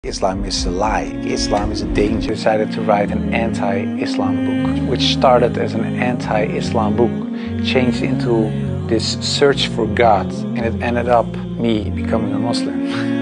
Islam is a lie. Islam is a danger. Decided to write an anti-Islam book, which started as an anti-Islam book, changed into this search for God, and it ended up me becoming a Muslim.